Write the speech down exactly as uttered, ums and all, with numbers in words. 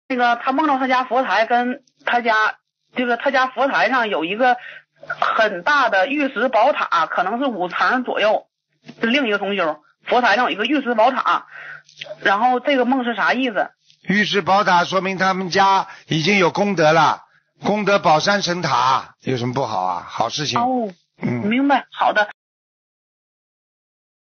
那个他梦到他家佛台跟他家这个他家佛台上有一个很大的玉石宝塔，可能是五层左右，是另一个同修。佛台上有一个玉石宝塔，然后这个梦是啥意思？ 玉石宝塔说明他们家已经有功德了，功德宝山神塔有什么不好啊？好事情。 哦， 嗯， 明白，好的。